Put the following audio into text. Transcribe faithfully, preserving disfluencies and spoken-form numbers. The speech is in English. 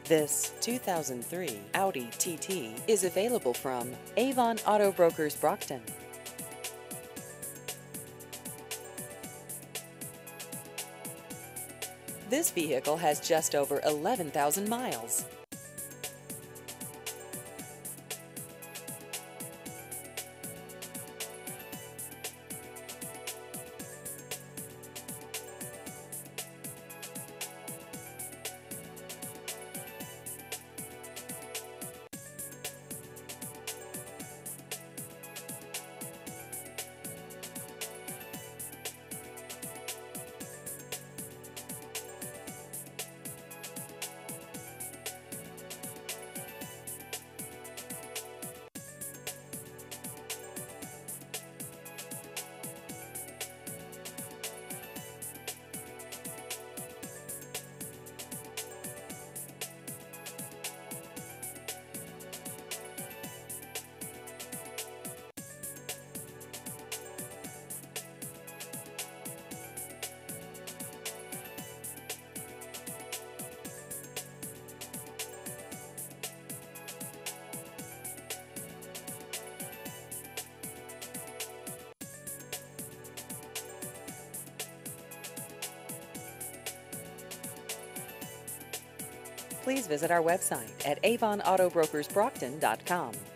This two thousand three Audi T T is available from Avon Auto Brokers Brockton. This vehicle has just over eleven thousand miles. Please visit our website at avon auto brokers brockton dot com.